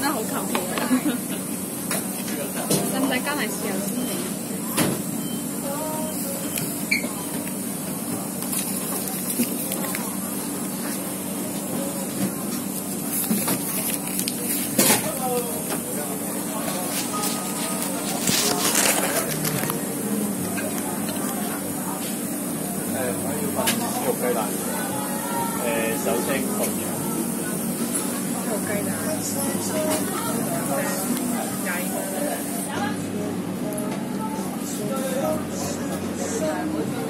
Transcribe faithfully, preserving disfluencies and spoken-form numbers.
得好求其啊！使唔使加埋豉油先嚟？ 肉雞蛋，誒手蒸紅葉， 肉雞蛋，雞。